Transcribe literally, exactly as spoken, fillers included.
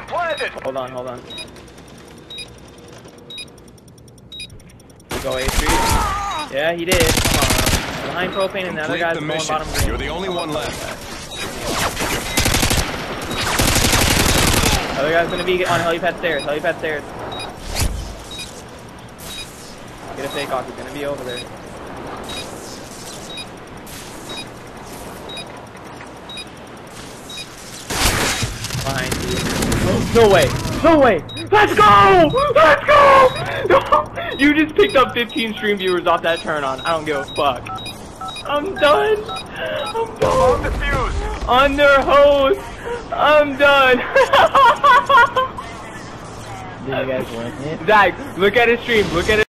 Bomb planted. Hold on, hold on. Go A Street. Yeah, he did. Come on. Behind propane and the other guy's the going mission. bottom green. You're the only one left. Other guy's gonna be on helipad stairs. Helipad stairs. Get a fake off. He's gonna be over there. Behind you. Oh, no way! No way! Let's go! Let's go! You just picked up fifteen stream viewers off that turn on. I don't give a fuck. I'm done. I'm done. Defused. Under hose. I'm done. Did you guys win it? Zach, look at his stream. Look at it.